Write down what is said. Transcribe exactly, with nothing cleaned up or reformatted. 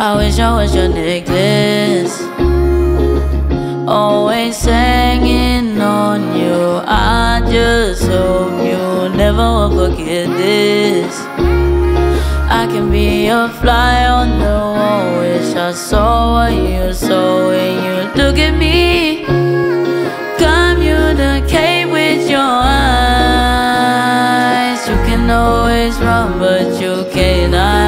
I wish I was your necklace, always hanging on you. I just hope you never will forget this. I can be a fly on the wall. Wish I saw what you saw when you look at me. Communicate with your eyes. You can always run, but you cannot